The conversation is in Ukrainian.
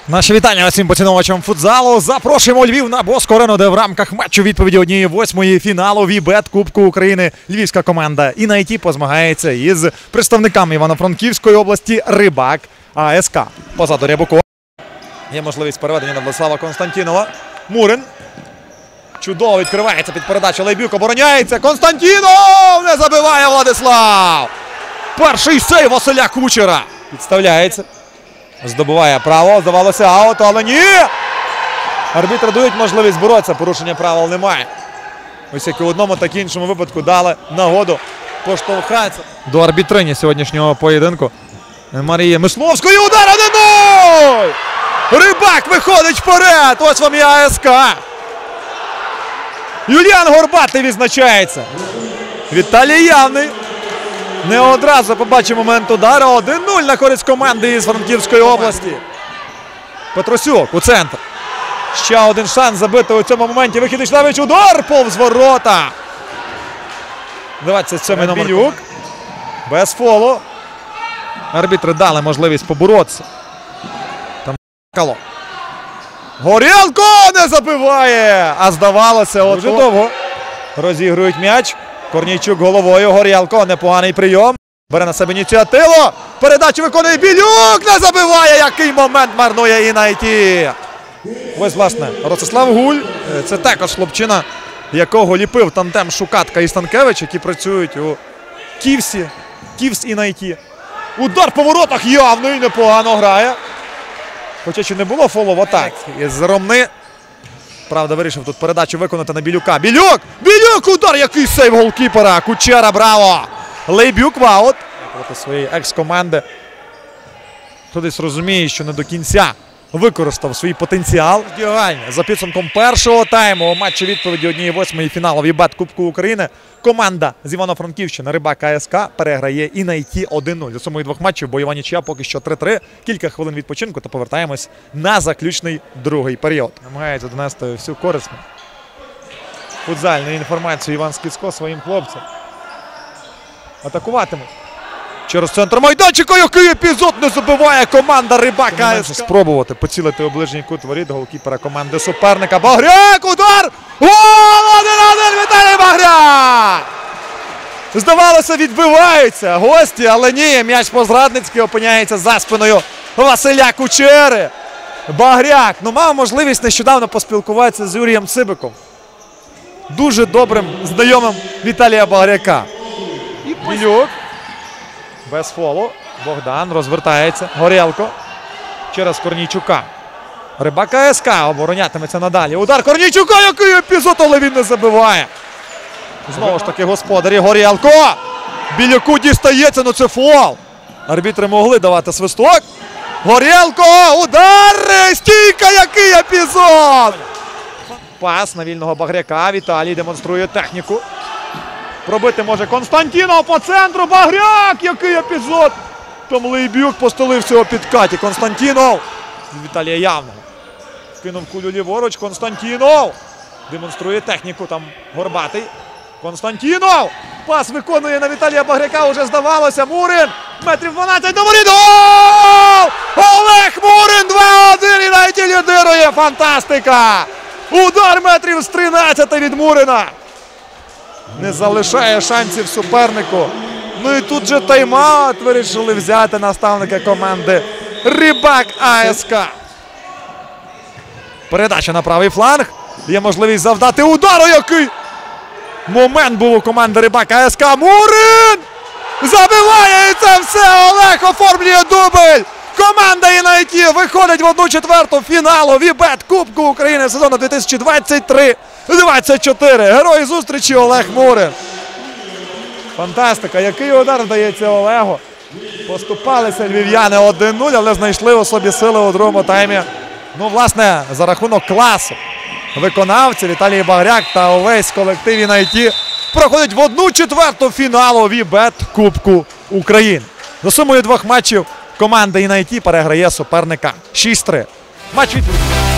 Наші вітання усім поціновувачам футзалу. Запрошуємо у Львів на Боско-арену, де в рамках матчу відповіді 1/8 фіналу Вібет Кубку України львівська команда «Інайті» позмагається із представниками Івано-Франківської області «Рибак» АСК. Позаду Рябукова. Є можливість переведення на Владислава Константінова. Мурин. Чудово відкривається під передачу. Лейбюк обороняється. Константінов! Не забиває Владислав! Перший сейв Василя Кучера. Підставляється. Здобуває право. Здавалося аут, але ні! Арбітри дають можливість боротися. Порушення правил немає. Ось як і в одному, так і іншому випадку дали нагоду поштовхатися. До арбітрині сьогоднішнього поєдинку Марії Мисловської. Удар 1-0! Рибак виходить вперед! Ось вам і АСК. Юліан Горбатий відзначається. Віталій Явний. Не одразу побачив момент удару. 1-0 на користь команди із Франківської області. Петросюк у центр. Ще один шанс забити у цьому моменті. Вихід Ішлевич. Удар повз ворота. 27-й номер. Білюк. Без фолу. Арбітри дали можливість поборотися. Там Кало. Горєлко не забиває. А здавалося, дуже довго розігрують м'яч. Корнійчук головою. Горєлко. Непоганий прийом. Бере на себе ініціативу. Передачу виконує Білюк. Не забиває. Який момент марнує «Інайті». Ось, власне, Ростислав Гуль. Це також хлопчина, якого ліпив тандем Шукатка і Станкевич, які працюють у Ківсі. Ківс «Інайті». Удар по воротах Явний. Непогано грає. Хоча чи не було фолу в атаці. Із Ромни. Правда, вирішив тут передачу виконати на Білюка. Білюк! Білюк! Удар! Який сейв голкіпера! Кучера, браво! Лейбюк в аут. Проти своєї екс-команди. Хто десь розуміє, що не до кінця використав свій потенціал. За підсумком першого тайму у матчі відповіді 1/8 фіналу Вібет Кубку України команда з Івано-Франківщини «Рибак» АСК переграє «Інайті» 1-0. За сумою двох матчів бойова нічия поки що 3-3. Кілька хвилин відпочинку та повертаємось на заключний другий період. Намагається донести всю корисну футзальну інформацію Іван Скіцько своїм хлопцям. Атакуватимуть. Через центр майданчика, який епізод не забиває команда «Рибак» АСК. Спробувати поцілити у ближній кут воріт голкіпера команди суперника. Багряк! Удар! Гол! 1-1! Віталій Багряк! Здавалося, відбиваються гості, але ні. М'яч по-зрадницьки опиняється за спиною Василя Кучери. Багряк. Мав можливість нещодавно поспілкуватися з Юрієм Цибиком. Дуже добрим знайомим Віталія Багряка. Білюк. Без фолу. Богдан розвертається. Горєлко. Через Корнійчука. Рибак АСК оборонятиметься надалі. Удар Корнійчука. Який епізод, але він не забиває. Знову ж таки господарі. Горєлко. Білюку дістається, но це фол. Арбітри могли давати свисток. Горєлко. Удар. Стійка. Який епізод. Пас на вільного Багряка. Віталій демонструє техніку. Пробити може Константінов по центру. Багряк! Який епізод! Там Лейбюк постелився у підкаті. Константінов. Віталія Явного. Кинув кулю ліворуч. Константінов. Демонструє техніку. Там Горбатий. Константінов. Пас виконує на Віталія Багряка. Уже здавалося. Мурин. Метрів 12 до воріт. Гол! Олег Мурин. 2-1. «Інайті» лідирує. Фантастика! Удар метрів з 13 від Мурина. Не залишає шансів супернику. Ну і тут же тайм-аут вирішили взяти наставника команди «Рибак» АСК. Передача на правий фланг. Є можливість завдати удару. Який момент був у команди «Рибак» АСК. Мурин! Забиває, і це все. Олег оформлює дубль. Команда «Інайті» виходить в 1/4 фіналу Вібет Кубку України сезону 2023-24. Герой зустрічі Олег Мурин. Фантастика. Який удар вдається Олегу. Поступалися львів'яни 1-0, але знайшли у собі сили у другому таймі. Ну, власне, за рахунок класу виконавці Віталій Багряк та увесь колектив «Інайті» проходить в 1/4 фіналу Вібет Кубку України. За сумою двох матчів команда «Інайті» переграє суперника 6-3. Матч відповідь.